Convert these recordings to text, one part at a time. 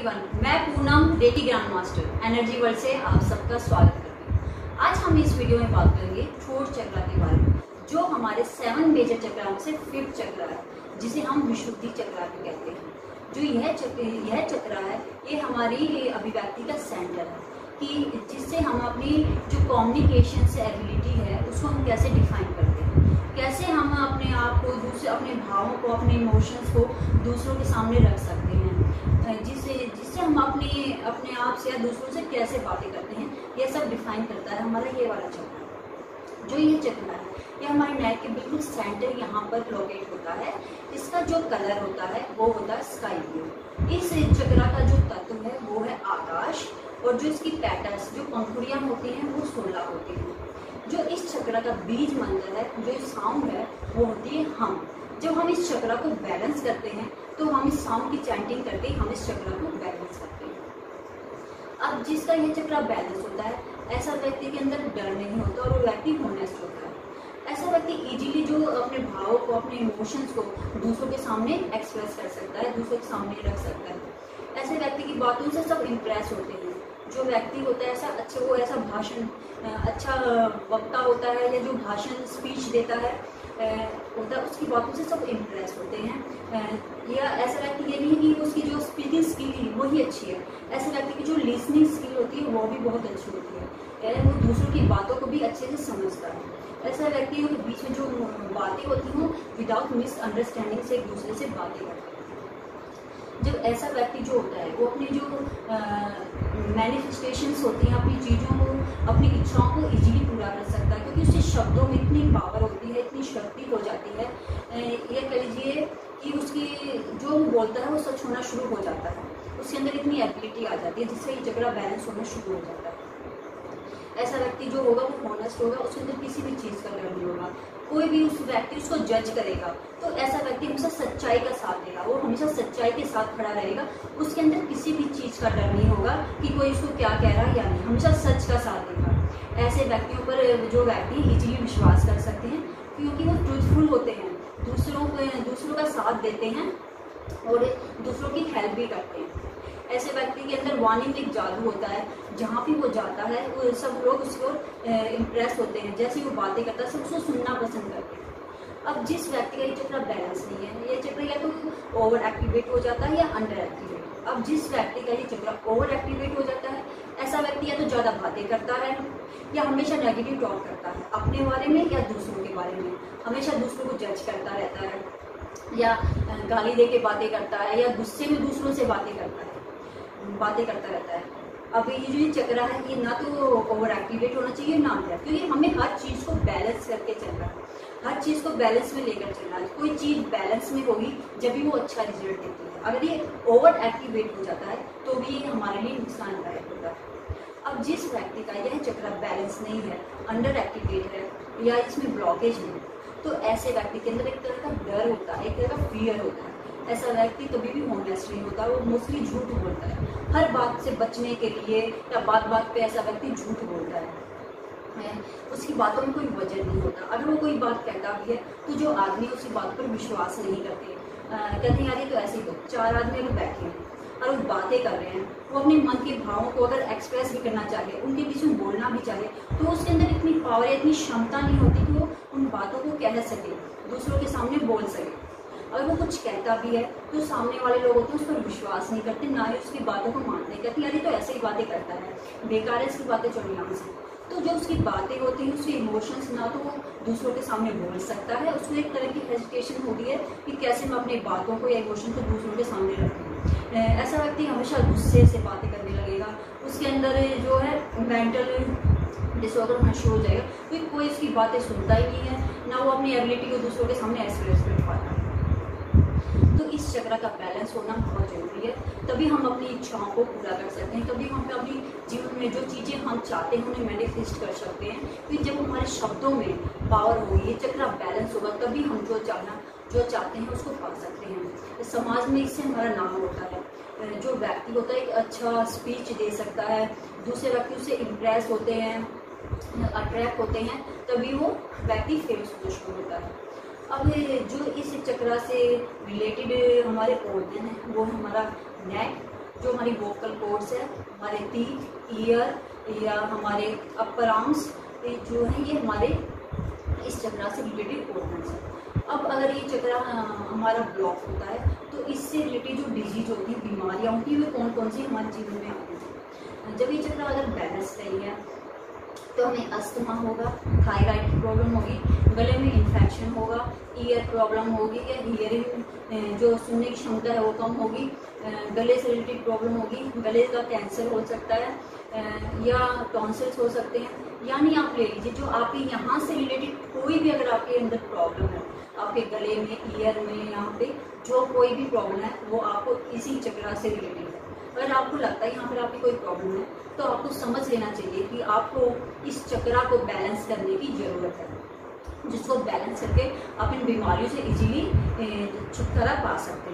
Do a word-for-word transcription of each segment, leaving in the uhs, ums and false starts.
Everyone, मैं पूनम रेटी grand master energy world से आप सबका स्वागत करती हूँ। आज हम इस वीडियो में बात करेंगे थ्रोट चक्र के बारे में, जो हमारे सेवन मेजर चक्र में से फिफ्थ चक्र है, जिसे हम विशुद्धि चक्र भी कहते हैं। जो यह चक्र यह चक्र है, ये हमारी अभिव्यक्ति का सेंटर है कि जिससे हम अपनी जो कम्युनिकेशन से एबिलिटी है उसको हम कैसे डिफाइन करते हैं, कैसे हम अपने आप को दूसरे अपने भावों को अपने इमोशंस को दूसरों के सामने रख सकते हैं, जिससे जिससे हम अपने अपने आप से या दूसरों से कैसे बातें करते हैं, यह सब डिफाइन करता है हमारा ये वाला चक्र। जो ये चक्र है ये हमारे नेक के बिल्कुल सेंटर यहाँ पर लोकेट होता है। इसका जो कलर होता है वो होता है स्काई ब्लू। इस चक्र का जो तत्व है वो है आकाश, और जो इसकी पैटर्न्स जो पंखुड़ियाँ होती हैं वो सोलह होती हैं। जो इस चक्र का बीज मंत्र है, जो साउंड है वो होती है हम। जब हम इस चक्र को बैलेंस करते हैं तो हम इस साउंड की चैंटिंग करके हम इस चक्र को बैलेंस करते हैं। अब जिसका ये चक्र बैलेंस होता है, ऐसा व्यक्ति के अंदर डर नहीं होता और वो व्यक्ति होनेस्ट होता है। ऐसा व्यक्ति इजीली जो अपने भावों को अपने इमोशंस को दूसरों के सामने एक्सप्रेस कर सकता है, दूसरों के सामने रख सकता है। ऐसे व्यक्ति की बातों से सब इम्प्रेस होते हैं। जो व्यक्ति होता है ऐसा अच्छा वो ऐसा भाषण अच्छा वक्ता होता है, या जो भाषण स्पीच देता है होता है, उसकी बातों से सब इम्प्रेस होते हैं। या ऐसा व्यक्ति ये नहीं है कि उसकी जो स्पीकिंग स्किल है वही अच्छी है, ऐसे व्यक्ति की जो लिसनिंग स्किल होती है वो भी बहुत अच्छी होती है, वो दूसरों की बातों को भी अच्छे से समझता है। ऐसा व्यक्ति के बीच में जो बातें होती हों विदाउट मिसअंडरस्टैंडिंग से एक दूसरे से बातें करते हैं। जब ऐसा व्यक्ति जो होता है वो अपनी जो मैनिफेस्टेशंस होती हैं, अपनी चीज़ों को अपनी इच्छाओं को इजीली पूरा कर सकता है, क्योंकि उसके शब्दों में इतनी पावर होती है, इतनी शक्ति हो जाती है। ये कह लीजिए कि उसकी जो वो बोलता है वो सच होना शुरू हो जाता है, उसके अंदर इतनी एबिलिटी आ जाती है जिससे ये चक्र बैलेंस होना शुरू हो जाता है। ऐसा व्यक्ति जो होगा वो हॉनेस्ट होगा, उसके अंदर किसी भी चीज़ का डर नहीं होगा। कोई भी उस व्यक्ति उसको जज करेगा तो ऐसा व्यक्ति हमेशा सच्चाई का साथ देगा, वो हमेशा सच्चाई के साथ खड़ा रहेगा। उसके अंदर किसी भी चीज़ का डर नहीं होगा कि कोई उसको क्या कह रहा है या नहीं, हमेशा सच का साथ देगा। ऐसे व्यक्तियों पर जो व्यक्ति इजीली विश्वास कर सकते हैं, क्योंकि वो ट्रूथफुल होते हैं, दूसरों को दूसरों का साथ देते हैं और दूसरों की हेल्प भी करते हैं। ऐसे व्यक्ति के अंदर वार्निंग एक जादू होता है, जहाँ भी वो जाता है वो सब लोग उसको इम्प्रेस होते हैं, जैसे वो बातें करता है सब उसको सुनना पसंद करते हैं। अब जिस व्यक्ति का ये चक्र बैलेंस नहीं है, ये चक्र या तो ओवर एक्टिवेट हो जाता है या अंडर एक्टिवेट। अब जिस व्यक्ति का ये चक्र ओवर एक्टिवेट हो जाता है, ऐसा व्यक्ति या तो ज़्यादा बातें करता है या हमेशा नेगेटिव टॉक करता है अपने बारे में या दूसरों के बारे में, हमेशा दूसरों को जज करता रहता है, या गाली दे के बातें करता है, या गुस्से में दूसरों से बातें करता है बातें करता रहता है। अब ये जो ये चक्र है ये ना तो ओवर एक्टिवेट होना चाहिए ना अंडर, क्योंकि हमें हर चीज़ को बैलेंस करके चलना है, हर चीज़ को बैलेंस में लेकर चलना है। कोई चीज़ बैलेंस में होगी जब भी वो अच्छा रिजल्ट देती है। अगर ये ओवर एक्टिवेट हो जाता है तो भी ये हमारे लिए नुकसानदायक होता है। अब जिस व्यक्ति का यह चक्र बैलेंस नहीं है, अंडर एक्टिवेट है या इसमें ब्लॉकेज है, तो ऐसे व्यक्ति के अंदर एक तरह का डर होता है, एक तरह का फियर होता है। ऐसा व्यक्ति कभी भी होनेस्ट नहीं होता, वो मोस्टली झूठ बोलता है। हर बात से बचने के लिए या बात बात पे ऐसा व्यक्ति झूठ बोलता है, उसकी बातों में कोई वजह नहीं होता। अगर वो कोई बात कहता भी है तो जो आदमी उसी बात पर विश्वास नहीं करते, कहते हैं यार ये तो ऐसे ही तो चार आदमी अगर बैठे हैं और वो बातें कर रहे हैं, वो अपने मन के भावों को अगर एक्सप्रेस भी करना चाहे, उनके बीच में बोलना भी चाहे, तो उसके अंदर इतनी पावर या इतनी क्षमता नहीं होती कि वो उन बातों को कह सके, दूसरों के सामने बोल सके। अगर वो कुछ कहता भी है तो सामने वाले लोग होते हैं उस पर विश्वास नहीं करते, ना ही उसकी बातों को मानते, कहते यार ये तो ऐसे ही बातें करता है, बेकार है इसकी बातें चुनिया से। तो जो उसकी बातें होती हैं, उसके इमोशंस ना तो वो दूसरों के सामने बोल सकता है, उसको एक तरह की हेजिटेशन होती है कि कैसे मैं अपनी बातों को या इमोशन को दूसरों के सामने रखूँ। ऐसा व्यक्ति हमेशा गुस्से से बातें करने लगेगा, उसके अंदर जो है मेंटल डिसऑर्डर होना शुरू हो जाएगा, क्योंकि कोई उसकी बातें सुनता ही नहीं है, ना वो अपनी एबिलिटी को दूसरों के सामने एक्सप्रेस कर पाता है। तो इस चक्र का बैलेंस होना बहुत जरूरी है, तभी हम अपनी इच्छाओं को पूरा कर सकते हैं, तभी हम अपनी जीवन में जो चीज़ें हम चाहते हैं उन्हें मैनिफेस्ट कर सकते हैं। क्योंकि जब हमारे शब्दों में पावर होगी, ये चक्र बैलेंस होगा, तभी हम जो चाहना जो चाहते हैं उसको पा सकते हैं। समाज में इससे हमारा नाम होता है। जो व्यक्ति होता है एक अच्छा स्पीच दे सकता है, दूसरे व्यक्ति उससे इम्प्रेस होते हैं, अट्रैक्ट होते हैं, तभी वो व्यक्ति फेमस होना शुरू होता है। अब जो इस चक्र से रिलेटेड हमारे ऑर्गन है वो है हमारा नेक, जो हमारी वोकल कॉर्ड्स है, हमारे टीथ, ईयर या हमारे अपर आर्म्स जो है, ये हमारे इस चक्रा से रिलेटेड ऑर्गन्स है। अब अगर ये चक्रा हमारा ब्लॉक होता है तो इससे रिलेटेड जो डिजीज होती है, बीमारियाँ होती है, वे कौन कौन सी हमारे जीवन में आती हैं। जब ये चक्रा अगर बैलेंस नहीं है तो हमें अस्थमा होगा, थायराइड की प्रॉब्लम होगी, गले में इन्फेक्शन होगा, ईयर प्रॉब्लम होगी या हियरिंग जो सुनने की क्षमता है वो कम होगी, गले से रिलेटेड प्रॉब्लम होगी, गले का कैंसर हो सकता है या टॉन्सिल्स हो सकते हैं। यानी आप ले लीजिए जो आपके यहाँ से रिलेटेड कोई भी अगर आपके अंदर प्रॉब्लम है, आपके गले में, ईयर में, यहाँ पे जो कोई भी प्रॉब्लम है वो आपको इसी चक्रा से रिलेटेड है। अगर आपको लगता है यहाँ पर आपकी कोई प्रॉब्लम है तो आपको समझ लेना चाहिए कि आपको इस चक्रा को बैलेंस करने की ज़रूरत है, जिसको बैलेंस करके आप इन बीमारियों से इजीली छुटकारा पा सकते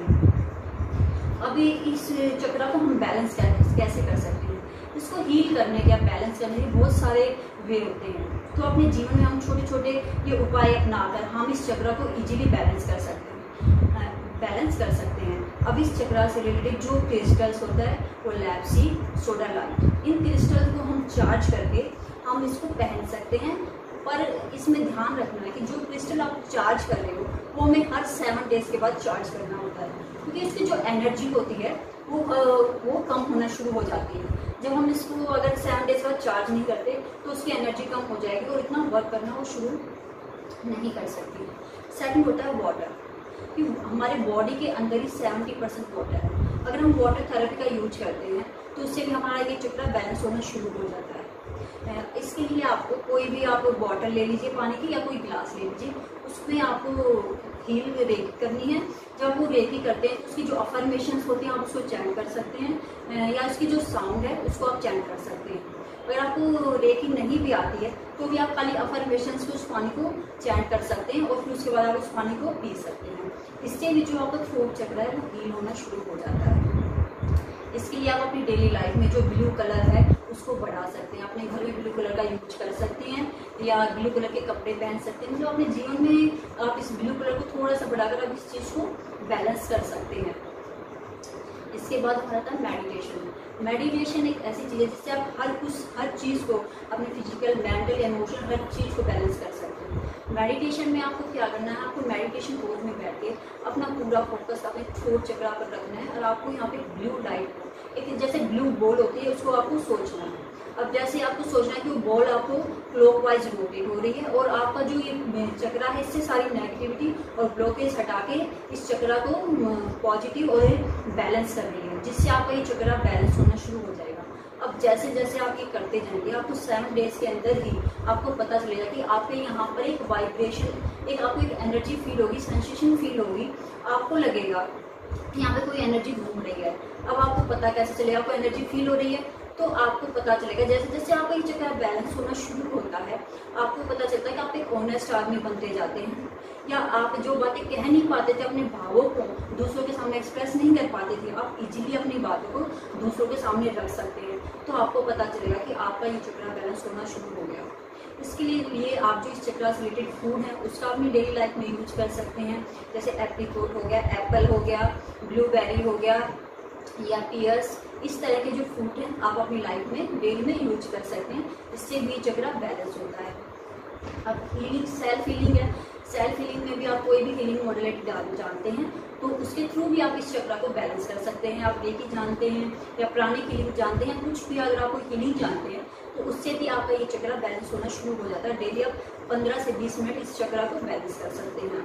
हैं। अभी इस चक्रा को हम बैलेंस कैसे कर सकते हैं? इसको हील करने के या बैलेंस करने के बहुत सारे वे होते हैं। तो अपने जीवन में हम छोटे छोटे ये उपाय अपनाकर हम इस चक्रा को इजीली बैलेंस कर सकते हैं बैलेंस कर सकते हैं। अब इस चक्रा से रिलेटेड जो क्रिस्टल्स होता है वो लैप्सी, सोडालाइट, इन क्रिस्टल को हम चार्ज करके हम इसको पहन सकते हैं। पर इसमें ध्यान रखना है कि जो क्रिस्टल आप चार्ज कर रहे हो वो हमें हर सेवन डेज के बाद चार्ज करना होता है, क्योंकि इसकी जो एनर्जी होती है वो वो कम होना शुरू हो जाती है। जब हम इसको अगर सेवन डेज बाद चार्ज नहीं करते तो उसकी एनर्जी कम हो जाएगी और इतना वर्क करना वो शुरू नहीं कर सकती। सेकंड होता है वाटर, कि हमारे बॉडी के अंदर ही सेवेंटी परसेंट वाटर है। अगर हम वाटर थेरेपी का यूज करते हैं तो उससे भी हमारा ये चक्रा बैलेंस होना शुरू हो जाता है। इसके लिए आपको कोई भी आप बॉटल ले लीजिए पानी की या कोई गिलास ले लीजिए, उसमें आपको हील रेकी करनी है। जब वो रेकी करते हैं उसकी जो अफर्मेशंस होती हैं आप उसको चैंट कर सकते हैं या उसकी जो साउंड है उसको आप चैंट कर सकते हैं। अगर आपको रेकी नहीं भी आती है तो भी आप खाली अफर्मेशंस को उस पानी को चैंट कर सकते हैं और फिर उसके बाद आप उस पानी को पी सकते हैं। इससे भी जो आपका थ्रोट चक्र है वो हील होना शुरू हो जाता है। इसके लिए आप अपनी डेली लाइफ में जो ब्लू कलर है उसको बढ़ा सकते हैं। अपने घर में ब्लू कलर का यूज कर सकते हैं या ब्लू कलर के कपड़े पहन सकते हैं। मतलब अपने जीवन में आप इस ब्लू कलर को थोड़ा सा बढ़ाकर आप इस चीज़ को बैलेंस कर सकते हैं। इसके बाद आता है मेडिटेशन। मेडिटेशन एक ऐसी चीज़ है जिससे आप हर कुछ हर चीज़ को अपने फिजिकल, मेंटल, इमोशनल हर चीज़ को बैलेंस कर सकते हैं। मेडिटेशन में आपको क्या करना है, आपको मेडिटेशन पोज में बैठ के अपना पूरा फोकस अपने थ्रोट चक्रा पर रखना है और आपको यहाँ पे ब्लू लाइट एक जैसे ब्लू बॉल होती है उसको आपको सोचना है। अब जैसे आपको सोचना है कि वो बॉल आपको क्लॉकवाइज रोटेट हो रही है और आपका जो ये चक्रा है इससे सारी नेगेटिविटी और ब्लॉकेज हटा के इस चक्रा को पॉजिटिव और बैलेंस कर रही है, जिससे आपका ये चक्रा बैलेंस होना शुरू हो जाएगा। अब जैसे जैसे आप ये करते जाएंगे आपको सेवन डेज के अंदर ही आपको पता चलेगा कि आपके यहाँ पर एक वाइब्रेशन, एक आपको एक एनर्जी फील होगी, सेंसेशन फील होगी। आपको लगेगा यहाँ पे कोई एनर्जी घूम रही है। अब आपको पता कैसे चलेगा आपको एनर्जी फील हो रही है, तो आपको पता चलेगा जैसे जैसे आपका ये चक्र बैलेंस होना शुरू होता है आपको पता चलता है कि आप एक ऑनेस्ट आदमी बनते जाते हैं, या आप जो बातें कह नहीं पाते थे, अपने भावों को दूसरों के सामने एक्सप्रेस नहीं कर पाते थे, आप इजीली अपनी बातों को दूसरों के सामने रख सकते हैं। तो आपको पता चलेगा कि आपका ये चक्र बैलेंस होना शुरू हो गया। इसके लिए लिए आप जो इस चक्र से रिलेटेड फूड है उसका अपनी डेली लाइफ में यूज कर सकते हैं। जैसे एप्रीकोट हो गया, एप्पल हो गया, ब्लूबेरी हो गया या पियर्स, इस तरह के जो फ्रूट हैं आप अपनी लाइफ में डेली में यूज कर सकते हैं। इससे भी चक्र बैलेंस होता है। अब हीलिंग, सेल्फ हीलिंग है। सेल्फ हीलिंग में भी आप कोई भी हीलिंग मॉडलिटी जानते हैं तो उसके थ्रू भी आप इस चक्र को बैलेंस कर सकते हैं। आप रेकी जानते हैं या प्राणिक हीलिंग जानते हैं, कुछ भी अगर आप हीलिंग जानते हैं तो उससे भी आपका ये चक्र बैलेंस होना शुरू हो जाता है। डेली आप पंद्रह से बीस मिनट इस चक्र को बैलेंस कर सकते हैं।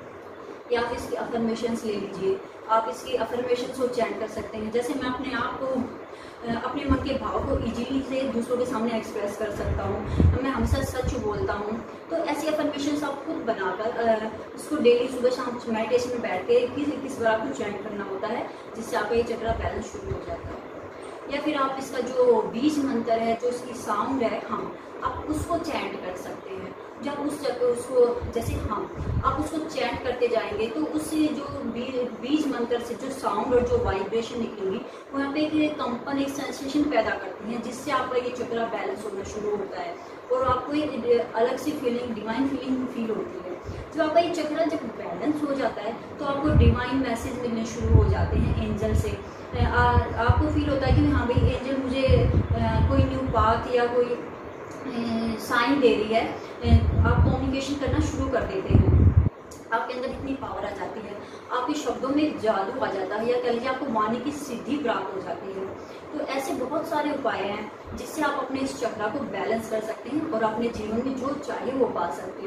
या आप इसकी अफर्मेशंस ले लीजिए, आप इसकी अफर्मेशंस को चैंट कर सकते हैं। जैसे मैं अपने आप को, अपने मन के भाव को इजीली से दूसरों के सामने एक्सप्रेस कर सकता हूँ, मैं हमेशा सच बोलता हूँ। तो ऐसी अफर्मेशंस आप खुद बनाकर इसको डेली सुबह शाम मेडिटेशन में बैठ के किस किस बार आपको चैंट करना होता है, जिससे आपका ये चक्र बैलेंस शुरू हो जाता है। या फिर आप इसका जो बीज मंत्र है, जो इसकी साउंड है हम, आप उसको चैंट कर सकते हैं। जब उस जगह उसको जैसे हम आप उसको चैंट करते जाएंगे तो उससे जो बीज, बीज मंत्र से जो साउंड और जो वाइब्रेशन निकलेगी वो यहाँ पे एक कंपन, एक सेंसेशन पैदा करती है, जिससे आपका ये चक्र बैलेंस होना शुरू होता है और आपको एक अलग सी फीलिंग, डिवाइन फीलिंग फील होती है। जब आपका ये चक्र जब बैलेंस हो जाता है तो आपको डिवाइन मैसेज मिलने शुरू हो जाते हैं एंजल से। आ, आपको फील होता है कि हाँ भाई एंजल मुझे आ, कोई न्यू पाथ या कोई साइन दे रही है। आप कम्युनिकेशन करना शुरू कर देते हैं, आपके अंदर इतनी पावर आ जाती है, आपके शब्दों में जादू आ जाता है, या कह लीजिए आपको वाणी की सिद्धि प्राप्त हो जाती है। तो ऐसे बहुत सारे उपाय हैं जिससे आप अपने इस चक्र को बैलेंस कर सकते हैं और अपने जीवन में जो चाहिए वो पा सकते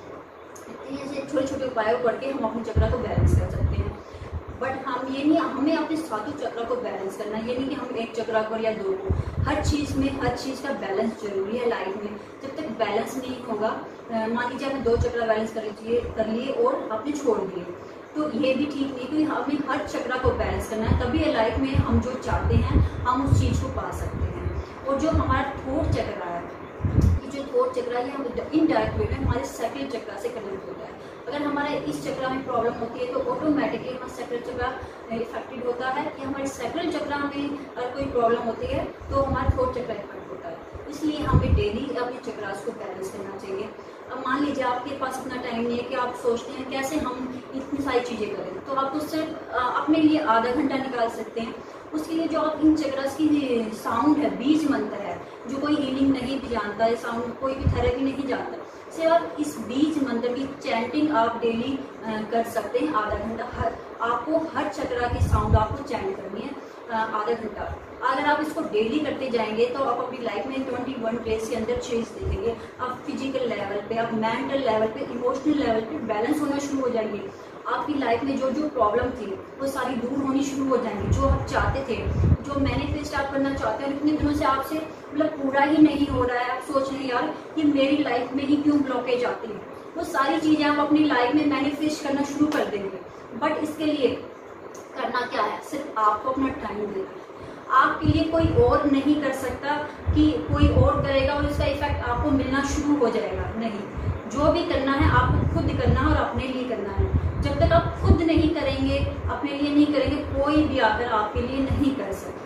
हैं। ऐसे छोटे छोटे उपायों करके हम अपने चक्र को बैलेंस कर सकते हैं। बट हम ये नहीं, हमें अपने सातों चक्र को बैलेंस करना, ये नहीं कि हम एक चक्र को या दो को, हर चीज़ में हर चीज़ का बैलेंस जरूरी है लाइफ में। जब तक बैलेंस नहीं होगा, मान लीजिए आपने दो चक्र बैलेंस कर लीजिए कर लिए और आपने छोड़ दिए, तो ये भी ठीक नहीं। तो हमें हर चक्र को बैलेंस करना है, तभी लाइफ में हम जो चाहते हैं हम उस चीज़ को पा सकते हैं। और जो हमारा थॉट चक्र है, ये जो थॉट चक्र है, हम इनडायरेक्ट वे में हमारे सैक्रल चक्र से कनेक्ट होता है। अगर हमारे इस चक्र में प्रॉब्लम होती है तो ऑटोमेटिकली हमारा सैक्रल चक्र इफेक्टेड होता है, कि हमारे सैक्रल चक्र में अगर कोई प्रॉब्लम होती है तो हमारा थॉट चक्र इफेक्ट होता है। इसलिए हमें डेली अपने चक्रास को बैलेंस करना चाहिए। अब मान लीजिए आपके पास इतना टाइम नहीं है कि आप सोचते हैं कैसे हम इतनी सारी चीज़ें करें, तो आप तो सिर्फ अपने लिए आधा घंटा निकाल सकते हैं। उसके लिए जो आप इन चक्रास की साउंड है, बीज मंत्र है, जो कोई हीलिंग नहीं भी जानता है, साउंड कोई भी थेरेपी नहीं जानता, सिर्फ आप इस बीज मंत्र की चैंटिंग आप डेली कर सकते हैं आधा घंटा। हर आपको हर चक्रा की साउंड आपको चैंट करनी है आधा घंटा। अगर आप इसको डेली करते जाएंगे तो आप अपनी लाइफ में इक्कीस डेज के अंदर चेंज देखेंगे। आप फिजिकल लेवल पे, आप मेंटल लेवल पे, इमोशनल लेवल पे बैलेंस होना शुरू हो जाएंगे। आपकी लाइफ में जो जो प्रॉब्लम थी वो सारी दूर होनी शुरू हो जाएंगी। जो आप चाहते थे, जो मैनिफेस्ट आप करना चाहते हैं, इतने दिनों से आपसे मतलब पूरा ही नहीं हो रहा है, आप सोच रहे हैं यार ये मेरी लाइफ में ही क्यों ब्लॉकेज आती है, वो सारी चीज़ें आप अपनी लाइफ में मैनिफेस्ट करना शुरू कर देंगे। बट इसके लिए करना क्या है, सिर्फ आपको अपना टाइम देना है। आपके लिए कोई और नहीं कर सकता कि कोई और करेगा और इसका इफेक्ट आपको मिलना शुरू हो जाएगा, नहीं। जो भी करना है आपको खुद करना है और अपने लिए करना है। जब तक आप खुद नहीं करेंगे, अपने लिए नहीं करेंगे, कोई भी आकर आपके लिए नहीं कर सकता।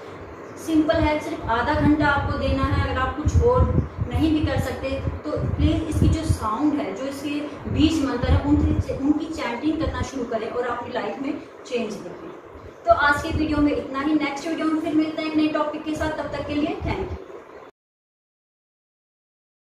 सिंपल है, सिर्फ आधा घंटा आपको देना है। अगर आप कुछ और नहीं भी कर सकते तो प्लीज़ इसकी जो साउंड है, जो इसके बीज मंत्र है, उनकी उनकी चैंटिंग करना शुरू करें और अपनी लाइफ में चेंज देखें। तो आज के वीडियो में इतना ही। नेक्स्ट वीडियो में फिर मिलते हैं एक नए टॉपिक के साथ। तब तक के लिए थैंक यू।